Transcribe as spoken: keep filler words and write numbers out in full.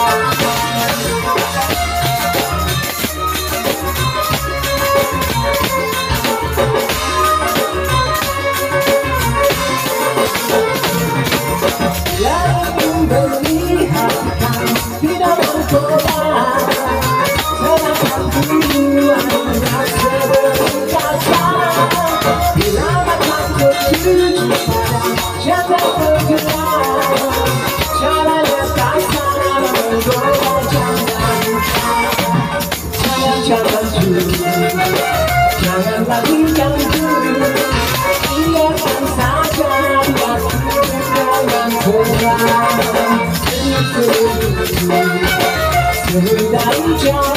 Jangan lagi ganggu, biarkan saja waktu dengan kurang. Dari jauh